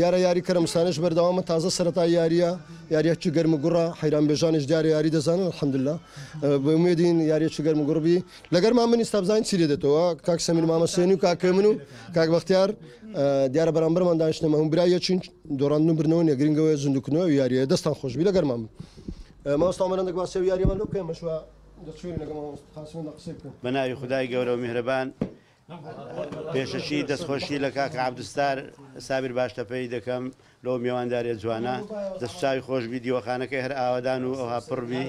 دیارە یاری کەرەمستانش بەردەوامە تازە سەرەتا یاریەکی گەرم و گوڕە حەیران بێژانش دیارە یاری دەزانن الحەمدوللا بەمێدین یاریەکی گەرم و گوڕبی لەگەرمان منی ستا چی دێتەوە کاک سەمیر مامەسێنی و کاکە من و کاک بەختیار دیارە بەرامبەرمان دانیشتنەمە هەم برایەچین دۆڕاندن برنەوە نێگرنگەوەی زیندوکردنەوە و یاریە دەستان خۆشبی لەگەرمان من مامۆستا ئەمەرەندە باسی و یاریمان لەو بکەین مەشوە دەچوێنین لەگەڵ مامۆستا قاسمێندا قسەی بکەین بەناوی خودای گەورە و میهرەبان پێشەشی دەستخۆشی لە کاک عەبدوستار سابر باشتەپەی دەکەم لەو میێوانداریە جوانە دەستچاوی خۆشبی دیوەخانەکەی هەر ئاوادان و ئەوها پڕبی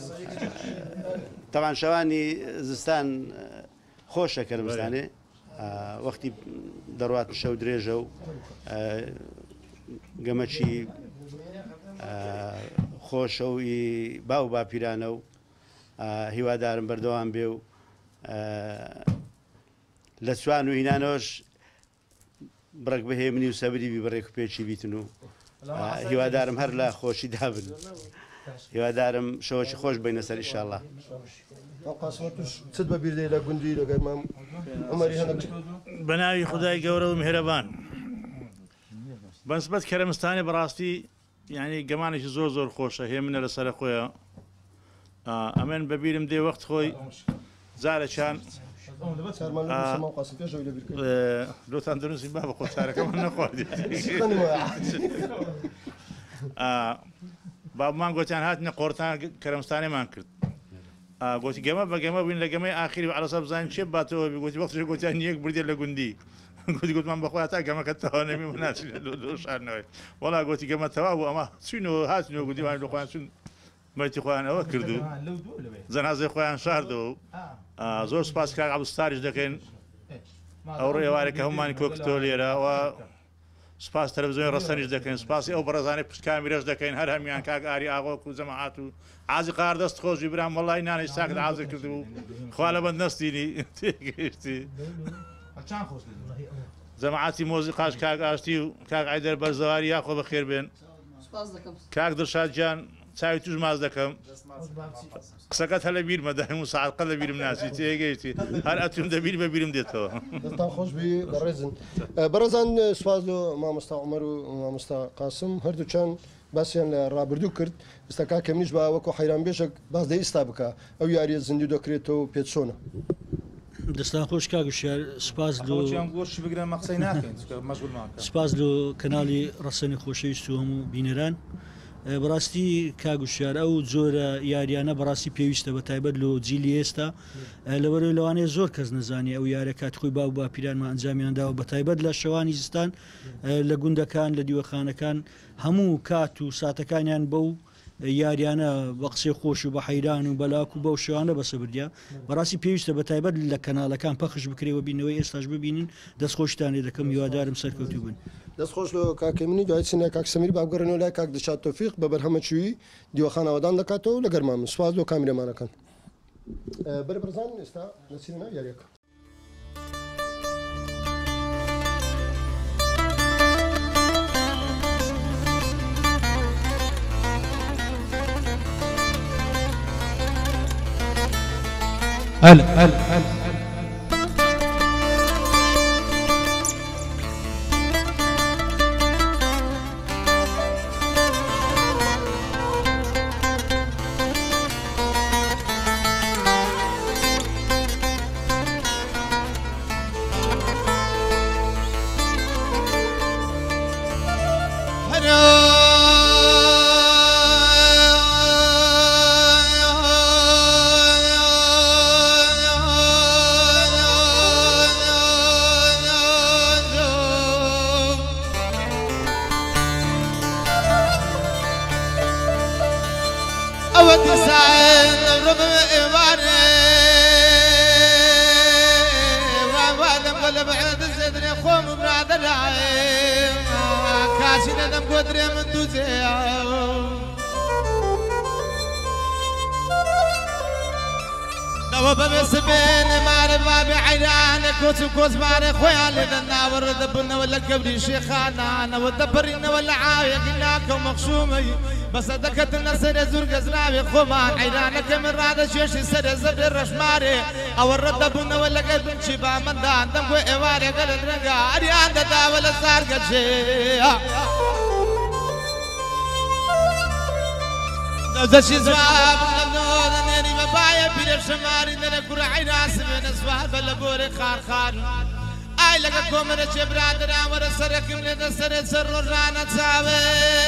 تەوان شەوانی زستان خۆشە کەرمستانێ وەختی دەڕوات شەو درێژە و گەمەچی خۆشەوی باو باپیرانە و هیوادارم بەردەوام بێ و لە چوان و هینانەوەش بڕێک بەهێ منی و سەبری بی بەڕێک و پێچی بیتن و هیوادارم هەر لە خۆشی دابن هیوادارم شەوەی خۆش بینە سەر ئینشاءڵڵا چت بەبیردەی لە گوندی لەگەرمام ئەمەری هەندێک بەناوی خودای گەورە و میهرەبان بەنسبەت کەرەمستانی بەڕاستی یعنی گەمانێکی زۆر زۆر خۆشە هێ منە لەسەر خۆیە ئەمێن بەبیرم دێ وەخت خۆی جارێکیان لۆتان دروستی با بە خۆشارەکەمان نەخواردی بابمان گوتیان هاتنە قۆرتان کەرەمستانێمان کرد گوتی گەمە بە گەمە بووین لە گەمەی ئاخری عەلەسە بزانین چێ باتەوە گوتی وەختێ گوتیان یەک بردێ لە گوندی گوتی گوتمان بەخۆیان تا گەمەکە تەوا نەبی و ناچین لە شارنەوەی وەڵا گوتی گەمە تەوا بوو ئەمە چوینەوە هاتنەوە گوتیوان لە خۆیان چون مەیتی خۆیان ئەوە کرد و جەنازەی خۆیان شاردەوە زۆر سپاس کاک عەبدوستاریش دەکەین ئەو ڕێوارێکە هەمومانی کۆکتۆ لێرەوە سپاس تەلەڤیزیۆنی ڕەسەنیش دەکەین سپاسی ئەو بەڕێزانەی پشتکامیرەش دەکەین هەر هەمیان کاک ئاری ئاغۆک و جەماعات و عازی قار دەست خۆشی برام وەڵی نانەی ساکت عازی کرد و خوا لەبەند نەستینی تێگەیشتی جەماعاتی مۆزیقاش کاک ئاشتی و کاک عەیدەر بەرزەواری یاخۆ بەخێر بێن کاک دڵشاد گیان چاوی توش ماز دەکەم قسەکەت هەلە بیرمە دایم و ساعت لە بیرم ناسی تێگەیشتی هەر ئەتوم دەبیر بە بیرم دێتەوە دەستان خۆشبی بەڕێزن بەڕێزان سوپاس لۆ مامۆستا عومەر و مامۆستا قاسم هەردووچەند باسییان لە ڕابردوو کرد ئێستا کاکە منیش بە وەکو حەیران بێژێک باس دەی ئێستا بکە ئەو یاریە زیندوو دەکرێتەوە و پێت چۆنە دەستان خۆش کاگوشار سپاس لۆ کەناڵی ڕەسەنی خۆشەویست و هەموو بینەران بەڕاستی کاگوشار ئەو جۆرە یاریانە بەڕاستی پێویستە بە تایبەت لۆ جیلی ئێستا لەوەرەوەی لەوانەیە زۆر کەس نەزانێ ئەو یارە کات خۆی باو با پیرانمان ئەنجامیانداوە بە تایبەت لە شەوانی زستان لە گوندەکان لە دیوەخانەکان هەموو کات و ساتەکانیان بەو یاریانە بە قسەی خۆش و بە حەیران و بەلاک و بەو شێوانە بەسە بردیا بەڕاستی پێویستە بە تایبەت لە کەناڵەکان پەخش بکرێەوە بینەوەی ئێستاش ببینین دەستخۆشتانێ دەکەم هیوادارم سەرکەوتوو بن دەستخۆش لە کاکە منی دوای چینە کاک سەمیر باگەڕێنەوە لای کاک دڵشاد تۆفیق بە بەرهەمەچووی دیوەخانەوەدان دەکاتەوە لە گەرمان من سوپاس لۆ کامیرەمانەکان بەرپرسان ئێستا دەچینە ناو یاریەکە هلا وبمسبين ماري بابي عيران كوس ماري خويا لنا ورد بنا ولا قبلي شيخانا انا ودبرنا ولا عايقناكم مخشومي بس دكتنا سر زرق زنابي خمان عيرانك من راد شيش سر زبر رشماري او الرد بنا ولا قد شبا من دان دم وإواري قلت رنقا عريان دا ولا صار قد شيء زشي زواب نبنود نيني مبايا بيرف شماري ننا كرا عيناس من اسواب بلبوري خار خار اي لك كومر شبرادرا ورا سركم لنا سر سر رانا تساوي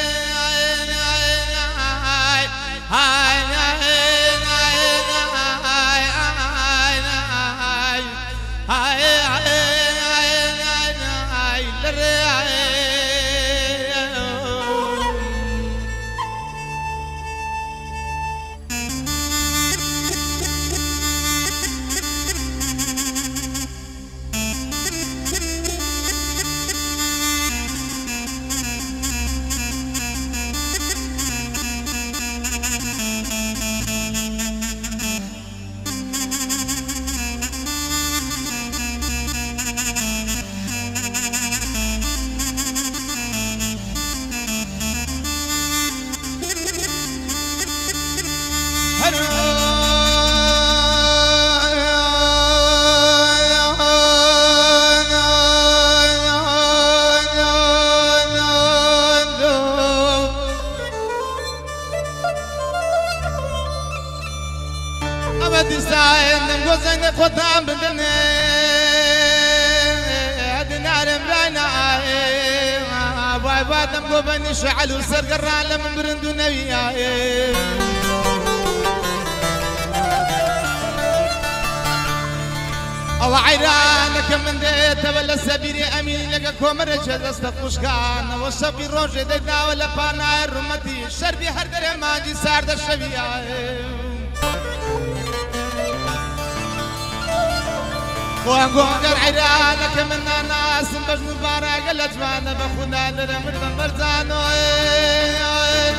خطام بدنا هدنا رمرانا باي بادم قبني شعل وسرق الرعلة من برندو نبيا او عيرانك من ديت ولا سبيري امين لك كومر جد استقوش كان وصبي روج دينا ولا بانا الرمتي شربي هردر ماجي سارد الشبيا وانقوم عيرانك من ناس باش مبارك الاتمان بخونا لرمر بمرزانو هاي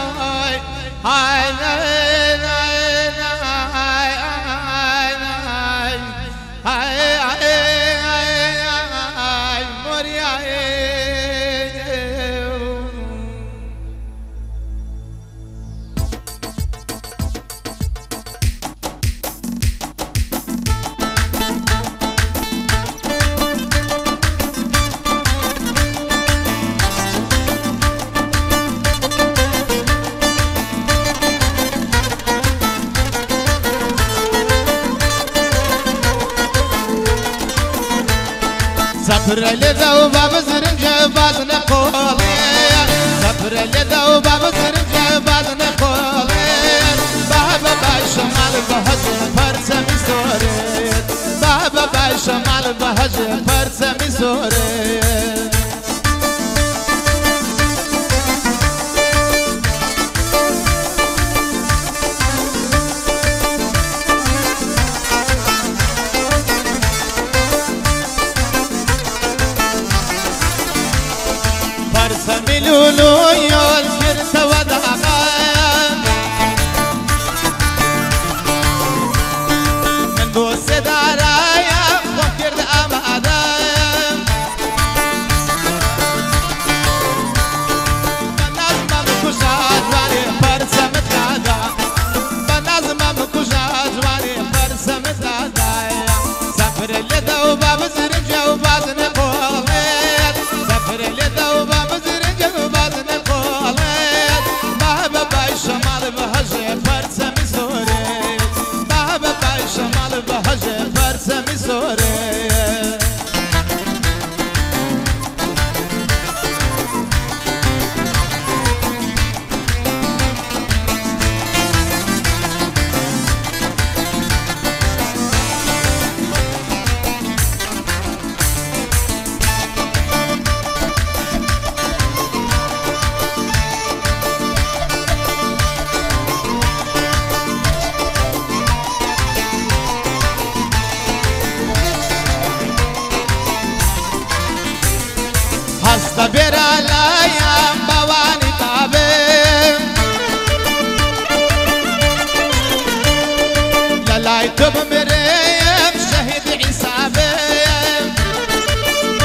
سفر لذا وباب زرنجة بعد نقولي سفر لذا وباب زرنجة بعد نقولي بابا باي شمال بهجر فرسمي سوري بابا باي شمال بهجر فرسمي سوري لولو يول كرت وداقان من بوس دارايا وكرت أمادان بنازم مكوشات واني فرسة متعدا بنازم مكوشات واني فرسة متعدا سفر اللي وباب زرنجة وبعد نقولت سفر اللي وباب زرنجة وبعد نقولت بابا باي شمال بهجة فرسة ميسوري بابا باي شمال بهجة فرسة ميسوري هستا بيرا لايام بواني بابي للاي تب مريم شهيد عصابي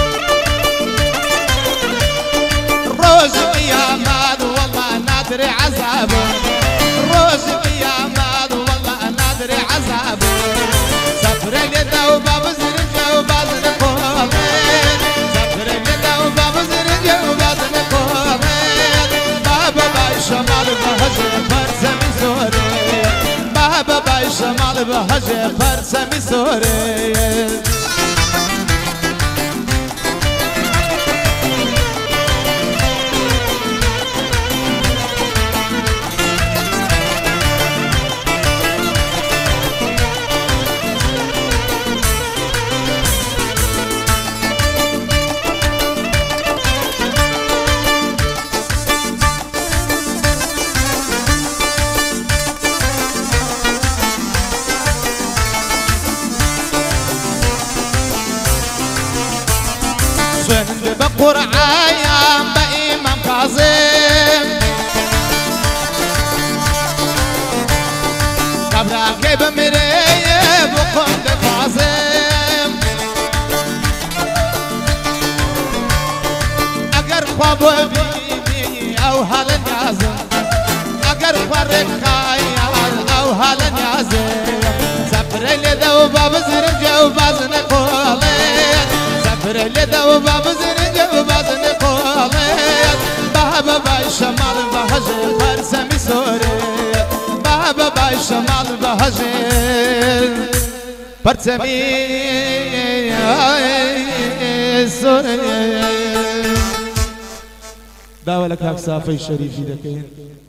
روز ويا ماد والله نادر عز حساب روز قيامات والله نادري عذاب سفر لدا وباب زرجة وبعضن قومين سفر لدا وباب زرجة وبعضن قومين بابا باي شمال بهجر فرسمي سوري بابا باي شمال بهجر فرسمي سوري سند بقرعايا بإمام كاظم قبرك بمريه بقند فاظم اگر خواب بيبي او هل نازم اگر فرق خيال او هل نازم سفر لذا وباب زرجة وبازن قولين سفر لذا وباب زرجة وبازن قولين بابا باي شمال بهجر فرسمي سوري بابا باي شمال بهجر فرسمي سوري داوى لك هاك صافي شريفي دكين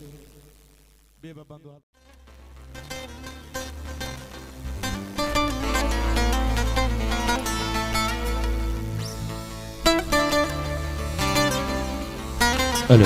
الو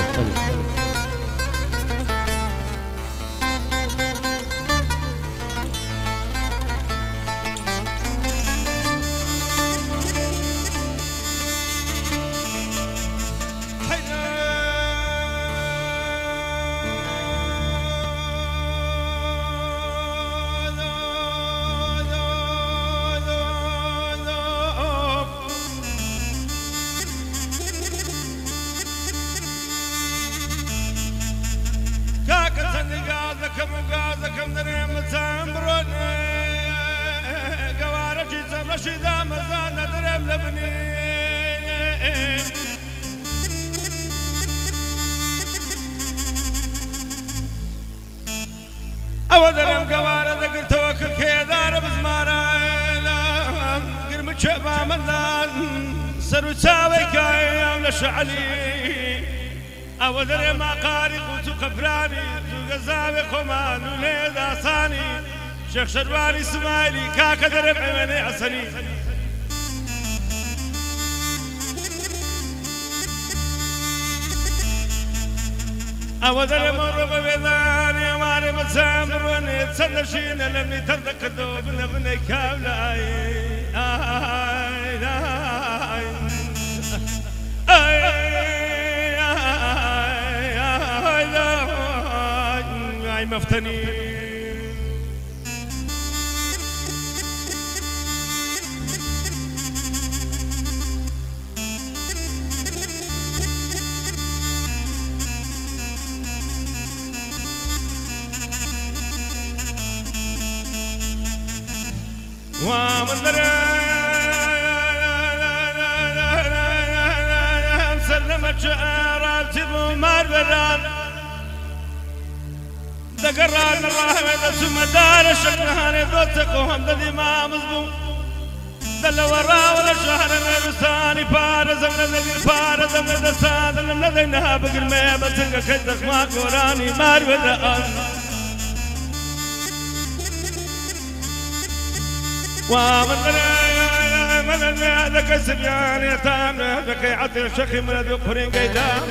أودرم قوارة ذكر توكل كيدار بزمارة قرم شبا ملان سرو تساوي كايم لشعلي أودرم عقاري قوتو قفراني تو قزاوي قمان وليدا ثاني شيخ شرواني اسماعيلي كاكا درب عمني عسني أودر مرة بيداني أماني متسامر واني تسلشين لمني تذكر دوب لبني كابلاي آي آي آي آي مفتني ومن سلمت شعرات بمار بران دقران الرحمة ثم دار شكرهاني دوتكوهم ددي ما مزبوم دل ورا ولا شهر الرساني بارز من الذي بارز من الساد من الذي نهاب قلمي بسنك كدخ ما قراني مار بران ومن ذاك سبيان يتام ذاك عطي شخي من ذكرين قدام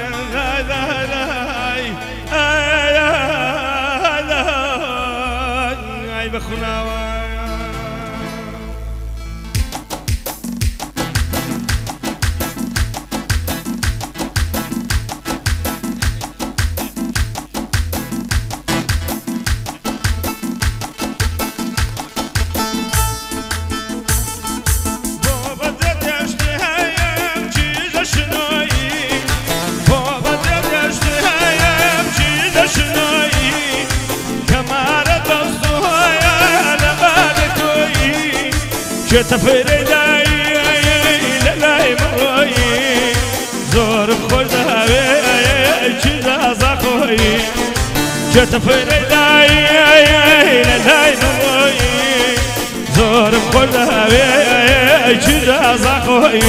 اي بخنا چێتە فێرەدای لەلای مڕۆیی زۆرم خۆش داوێ چی دازا خۆی چێتە فێرەدای لەلای مڕۆیی زۆرم خۆش داوێ چی دازا خۆی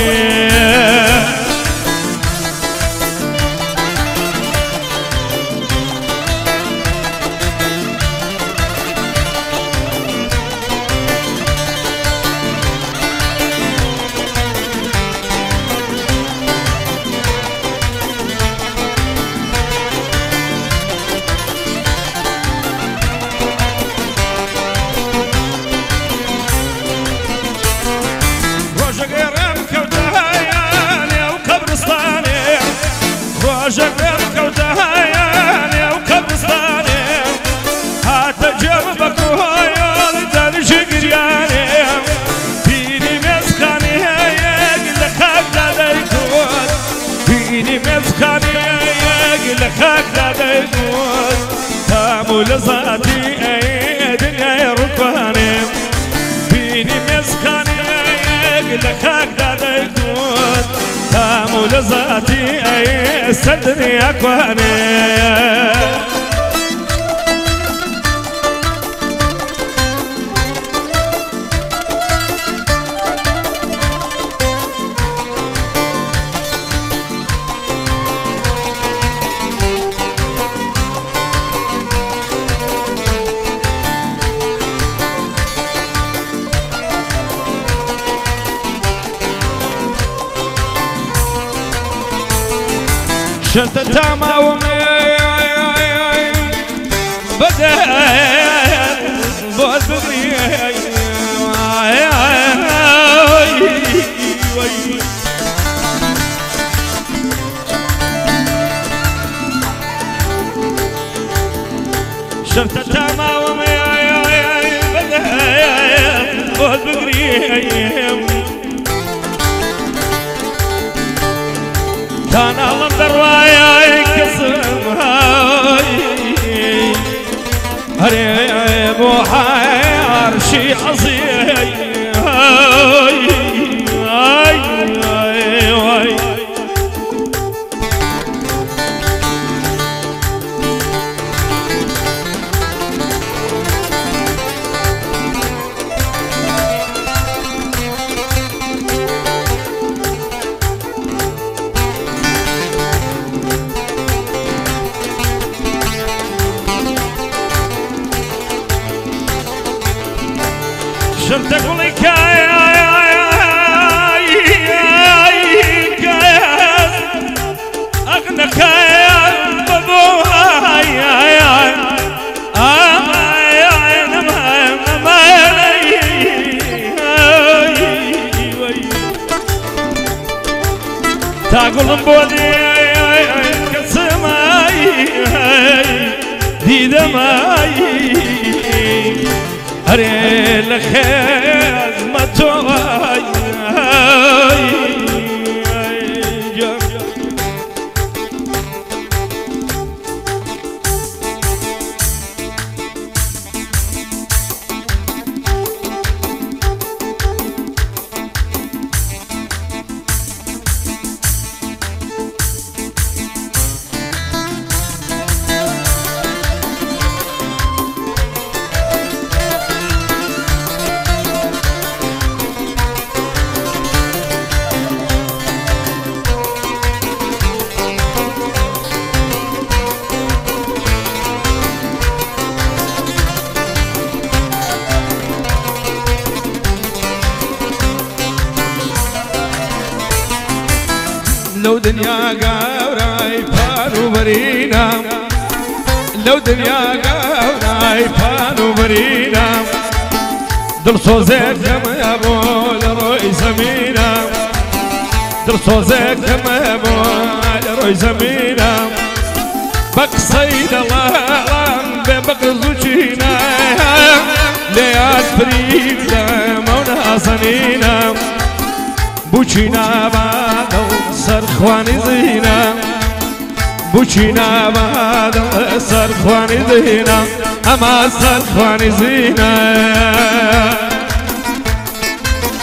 ڕۆژەکەم کەوتەهایانێ و کەبستانێ هاتە جێبە کۆهۆیۆڵی دەنیشی گریانێ بینی مێزخانی هەیەک لە خاکدا دەیکوت بینی مێزخانی هەیەک لە خاکدا دەیکوت تام و لە زاتی دنیای ڕووکوانێ بینی مێزخانی هەیەک لە خاکدا دەیکوت تام و لە زاتی سەدنی ئەکوانێ شنت تمام بدأت بودني شنت تمام بدأت بودني كان الله دروايا كسم هاي هري بوحي عرشي عصي هاي هاي هاي شرط قولي كاي أغنى كاي بابوهاي تاقول بودي كسماي دي دماي هري لخيز ما توي لو دنيا قاوراي فانو برينا لو دنيا قاوراي فانو برينا دل صوزيك كما يبول روي زمينا دل صوزيك كما يبول روي زمينا بق صيد الله ببق زوجينا ليات بريد مونا صنينا بوچینا بادو سرخوانی زینا بوچینا بادو سرخوانی زینا اما سرخوانی زینا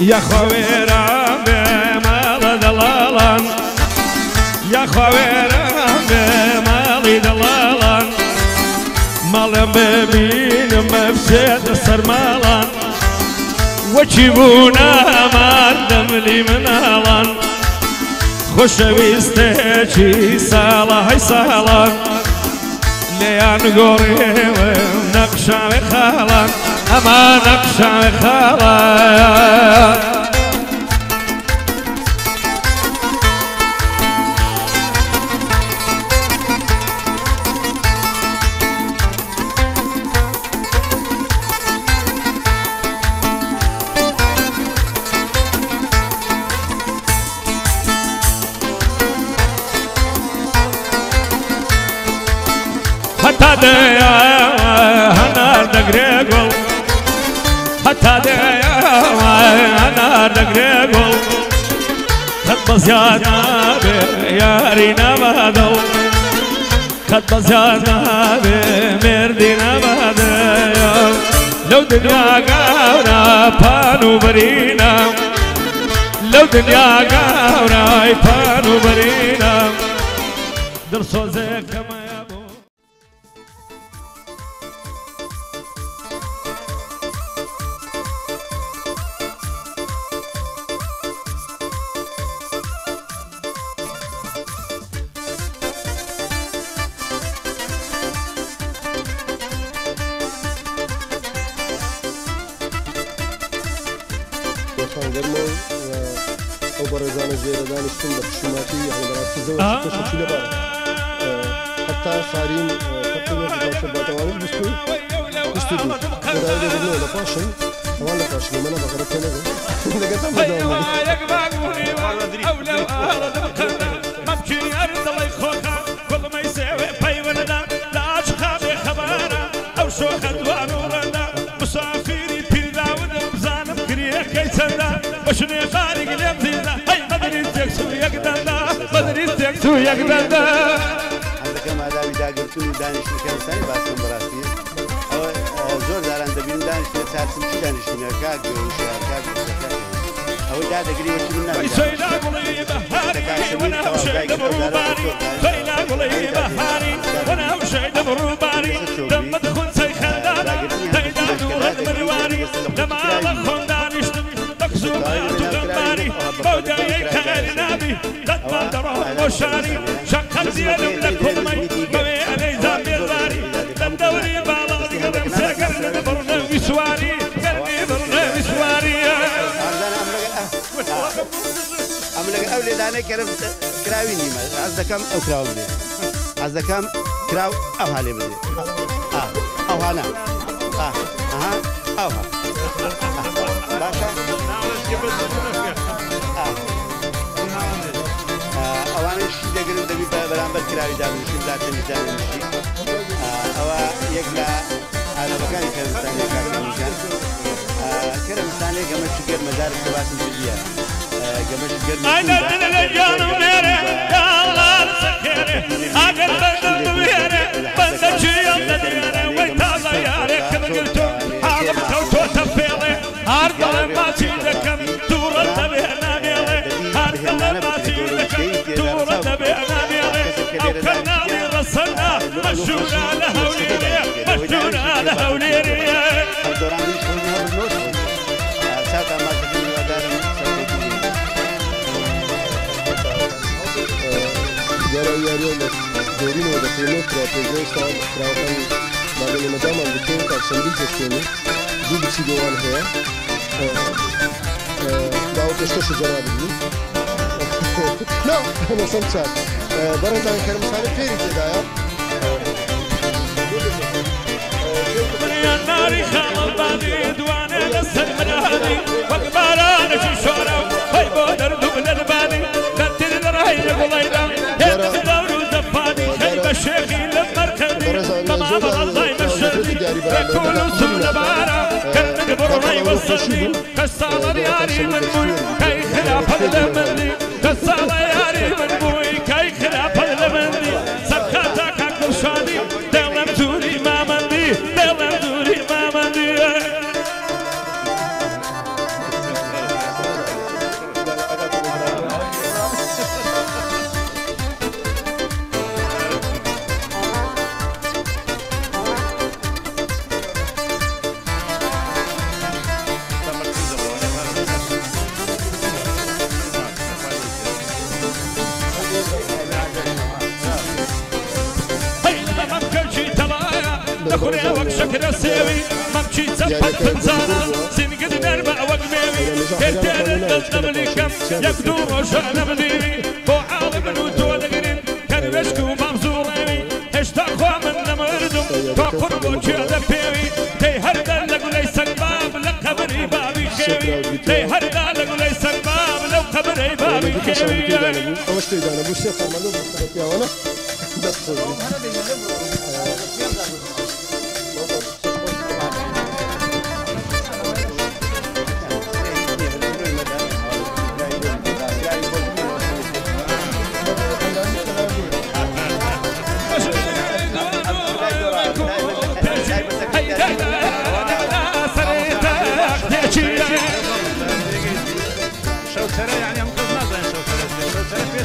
يا خويران بمال دلالان يا خويران بمال دلالان مال ببين مفسد سرمالان وجيبونا مردم لي منالان خوش بيستشي صلاح صالان ليان قوري ونقشة خالان أما نقشة خالان حتى ديا هنا دقريقل حتى ديا هنا دقريقل خد بزيادنا بيارينا بدل خد بزيادنا بمردينا بدل لو دنيا قاونا بانو برينا لو دنيا قاونا بانو برينا درسو زيك كما يابو گرمو او برزان زیر دانشتن بخشوماتی يعني براستی زوج تشکیل بار حتی خارین خطی نزدیک باتوانی بستو دو برای دیگر نه لپاشن وان لپاشن من بقدر کنه لقيتهم بدون ممكن أرد الله يخوها كل ما يسوي باي ولدا لا أشخاص خبره أو شو خدوا نورنا مسافري بيدا ونبزان كريه كيسنا وشني خارج اليمزينا هاي مدري تكسو يقدرنا مدري تكسو يقدرنا عندك ما دام داقرتون دانش مكان ثاني باسم براسي أو زور داران دبين دانش نتعرفون شو دانش منك كاك أو ده دقري وشمنا فينا قلي بهاري وانا وشي دبروباري فينا قلي بهاري وانا وشي دبروباري لما تكون سيخدانا تيدا نور المرواري لما بخون دانش تقصو تغماري مودا يكال نابي قد ما درهم وشاري شقل زيادم لكم مي موي علي زامي الباري لم دوري بالغ قدم سيقر نبرنا وسواري قلبي برنا وسواري أملك أولاد أنا كراويني ما أزدكم أو كراوي أزدكم كراو أو هالي بدي أو هنا أو ها باشا أو أنا شيء دقيق دبي برامبر كراوي دارم شيء ذات ميزان شيء أو يكلا أنا بكاني كرمستاني كرمستان كرمستاني كمان شجر مدارس تواسن بالديار أنا الرجال ميري يا الله سكري أقل بدل ميري بندشي يلا ويتازا ياري كذا قلتو حاضر توتو تفيلي هارد ما تيدكم تورا تبينا ميلي هارد ما تيدكم تورا تبينا ميلي أو كنا رسلنا مشونا لهوليري مشونا لهوليري جرى ياريو دورين وده كلمة تراثية استان تراثان بعدين مدام عم بتكون كسندي جسمي دو بتشي جوان هي داو تشتوش جرابي لا أنا سمعت برضه كلام سالف فيري كده يا ناري خال البادي دواني لسه المدهاني وقبارانة شو شورا هاي بودر دوبل البادي كتير دراي يقولينا يا دورو زفاني خيب الشيخي للمركبي ما بغضاي بالشرقي يقولوا سونا بارا كرمك برمي والصرمي كالصالة ياري من بوي كاي خلاف الامني كالصالة ياري من بوي كاي خلاف الامني سبخاتك عقل شادي دلم توري ما مندي دلم توري ما مندي نخوري وەک شەکرە سێوی مەمچی چەپەت پنجانە سینگت نەرمە وەک مێوی تێرتێرە دڵ نەبلیکەم یەک دوو ڕۆژە نەبلیوی بۆ عاڵی من و تۆ دەگرین کەروێشک و مامزوڵێوی هێشتا خوا من نەمردم تۆ قڕ بۆ کێ دەپێوی تێی هەردا لە گولەی سەرباب لە قەبری بابی خێوی تێی هەردا لە گولەی سەرباب لەو قەبرەی بابی خێوی ئەوەش تێی دانە بوو سێ فەرمانۆ بە پیاوانە دەست شوترة يعني أنقذ نظر شوترة فيش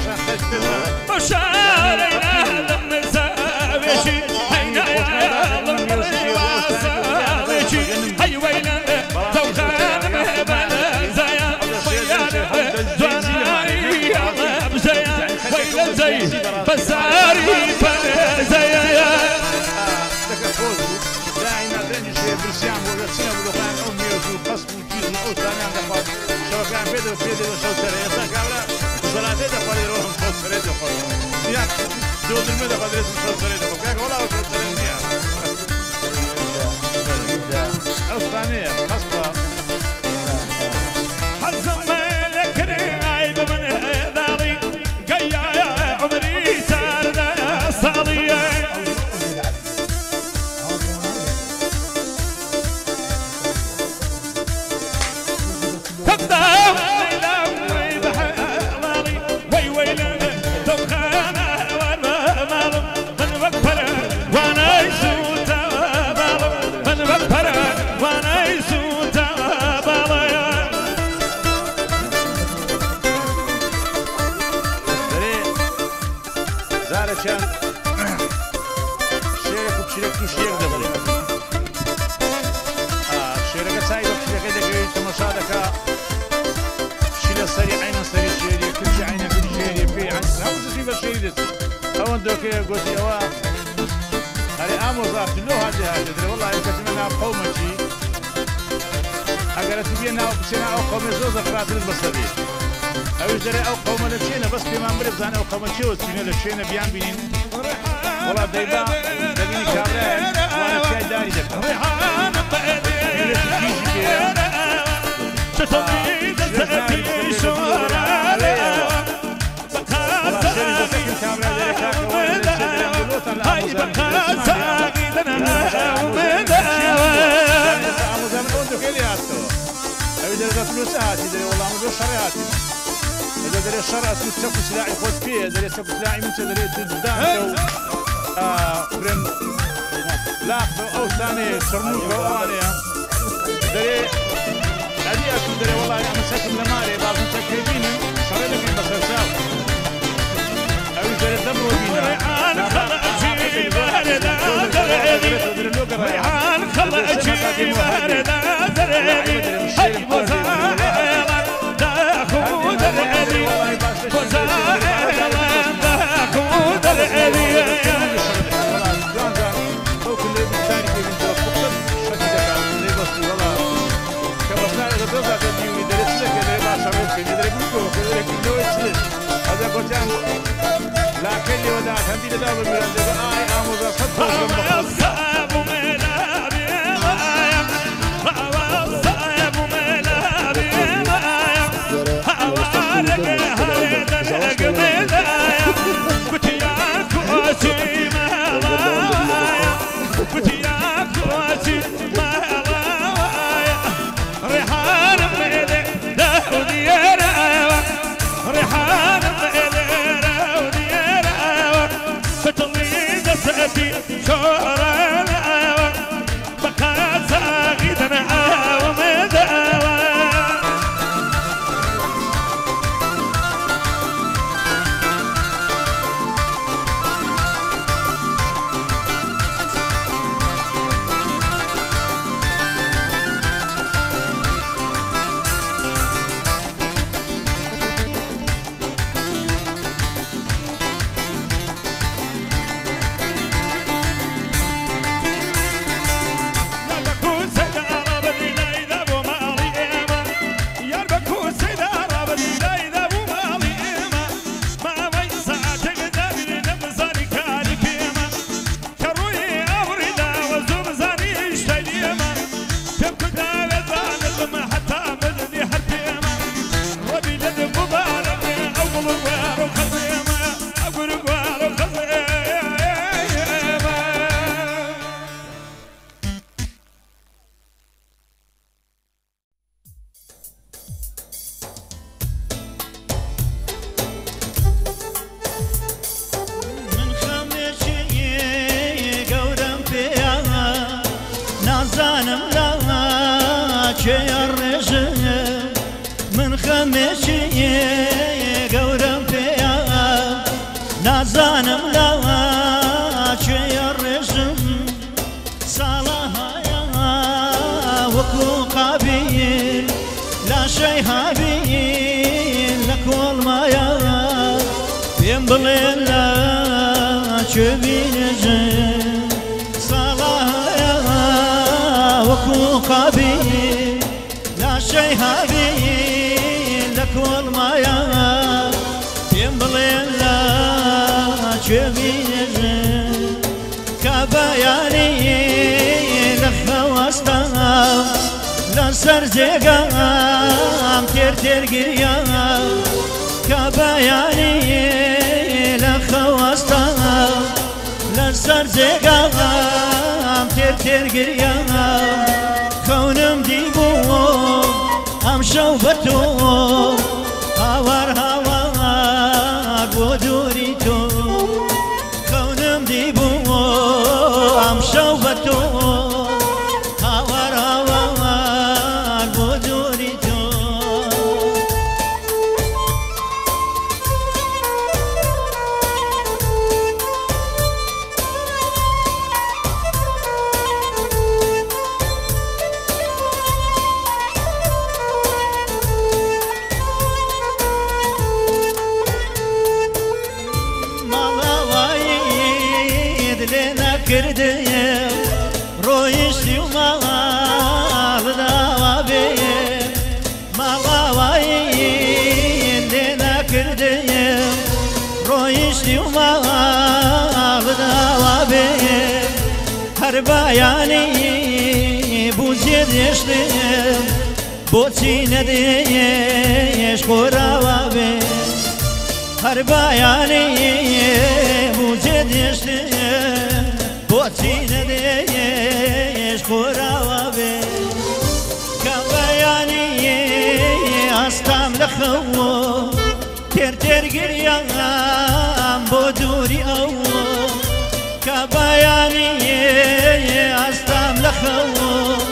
مشاري لم نسابشي هينا يا لم نسابشي هي ويلا توخان مهبل زيا ويانا زواناري يا بزيا ويلا زي بساري فزيا داعينا دنيش برسيام ورسينا ولقان أمي وقصب وجيز وأوتاني عند بعض شوكان بيدو شوترة يسا كابلا صلاة ده قدرهم شوترة ده قدرهم يا دود المدة قدرهم شوترة ده كذا ولا شوترة نيا أوتاني خصبة حزم لك رعيب من داري قيا يا عمري سارنا صالية زارشان شيرك وبشيرك وشيرك دبلي شيرك سايد وبشيرك دقيقة تمشادك شيل السريع عين السريع شيري كل شيء عين كل شيء في عن هاوز في بشيري هو عندك قلت يا هذه أمر ذات له هذه والله يكتمنا قومتي أقرأ تبينا بسنا أو قوم زوز قرات البصري أو يجري أو قوم لشينا بس بما مرض زان أو قوم شيء وسينا لشينا بيان بينين والله دايبا دبيني كابرين وانا شيء داري دك ريحان إذا فلوس هاتي إذا والله مدور شرياتي إذا دري الشرع تسوق سلاعي خذ فيه إذا دري تسوق سلاعي من تدري تدان فرن لاقطو أو ثاني سرموش روانية دري هذه أكو دري والله أنا مسكت لماري بعض مسكتيني شريت في بسرساو أو دري دمرو بينا ريحان خلا أجيب هردا دريني هاي وزايلا داخو دريني وزايلا داخو دريني لكن لي وداع هندي لدابة ميراندي آي آموزا صدق الصعب ملابي مايا الصعب ملابي مايا هوارك هاردنك ملايا كتياك واسي ملايا كتياك واسي ملايا ريحان ملي داودي رايا ريحان ملي فتلي دساتي شو نازانم لا چێ ڕێژم من خەمێکی گەورەم پێیە نازانم لا چێ ڕێژم ساڵە هەیە وەکو قابیل لاشەی هابیل لە کۆڵمایە پێم بڵێن لە چێ بینێژم ساڵە هەیە وەکو قابیل لاشەی هابیل لە کۆڵمایە پێم بڵێن لە چێ بینێژم کە بەیانی لە خەوەستە لەسەر جێگەم تێرگریە کە بەیانی لە خەوەستە لەسەر جێگەم تێرگریە خەونم دیبوو ئەم شەو بە تۆ هاوار هاوار بۆ دووری تۆ خەونم دیبوو ئەم شەو بە تۆ هاوار هاوار بۆ دووری تۆ کردیم ڕۆیشتی و ماڵداوا بێ ماڵاوایی لێ نەکردیم ڕۆیشتی و ماڵداوا بێ هەر بایانی بوو جێدێشتیم بۆچی نەدێش خۆراوا بێ هەر بایانی بوو جێدێشتیم بۆچی نەدێش خۆراوە بێ کە بەیانی ئەستام لە خەوە تێرگریەم بۆ دووری ئەوە کە بەیانی ئەستام لە خەوە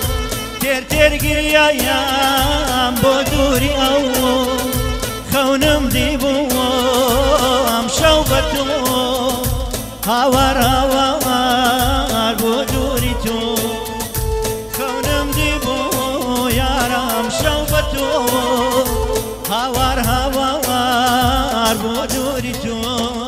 تێرگریەم بۆ دووری ئەوە خەونم دیبوو ئەم شەو بە تۆ هاوار هاوار بۆ دووری تۆ خەونم دیبوو یارم شەو بە تۆ هاوار هاوار بۆ دووری تۆ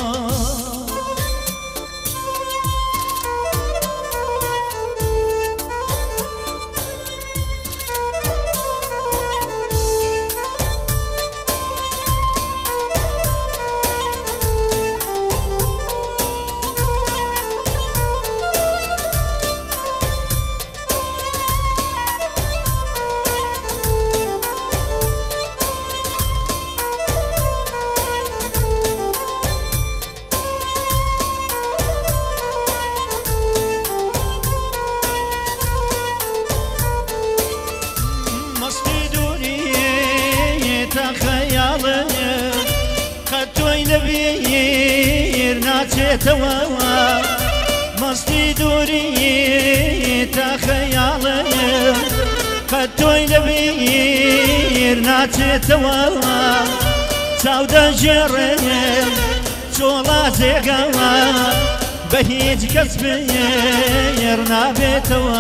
ناچێتەوە مەستی دووری تا خەیاڵم قەت تۆی لەبیر ناچێتەوە چاودەژێڕێم چۆڵا جێگەوە بە هیچ کەس بێر نابێتەوە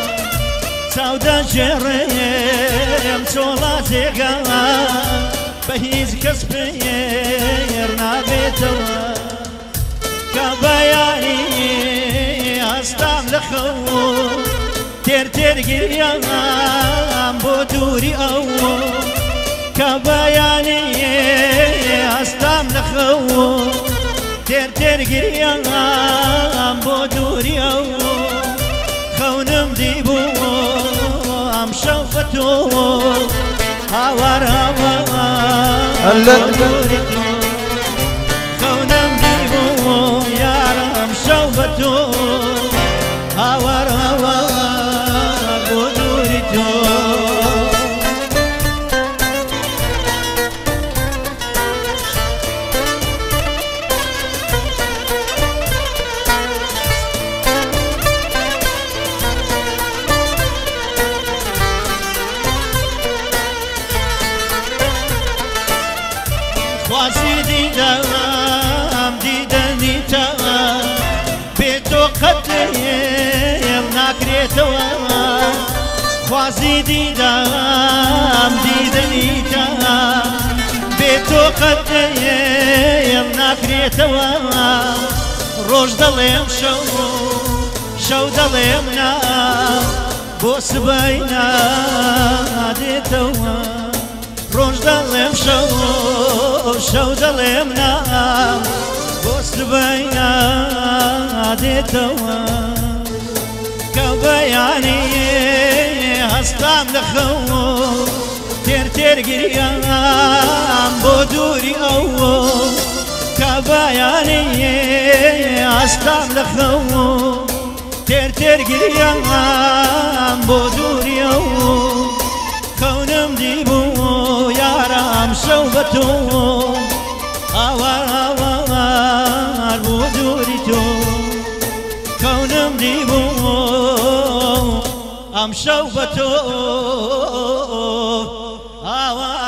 چاودەژێڕێم چۆڵا جێگەوە بە هیچ کەس پێر نابێتەوە کە بەیانی ئەستام لە خەوە تێرگریەم بۆ دووری ئەوە کە بەیانی ئەستام لە خەوە تێرگریەم بۆ دووری ئەوە خەونم دیبوو ئەم شەو بە تۆ هاوار هاوار دووری تۆ خەونم دیبوو یارم شەو بە تۆ هاوار هاوار بۆ دووری تۆ قەتێم ناکرێتەوە خوازی دیدام دیدنیتە بێ تۆ قەتێم ناکرێتەوە ڕۆژ دەڵێم شەو دەڵێم نا بۆ سبەی نادێتەوە ڕۆژ دەڵێم شەو دەڵێم نا بۆ سبەی نادێتەوە کە بەیانی هەستام لەخەوە تێر گریان بۆ دووری ئەوە کە بەیانی هەستام لەخەوە تێر گریان بۆ دووری ئەوە کەونم دیبوو یارم شەو بە تۆ ئاوار بۆ دووری تۆ کەونم دیبوو ئەم شەو بە تۆ ئاوار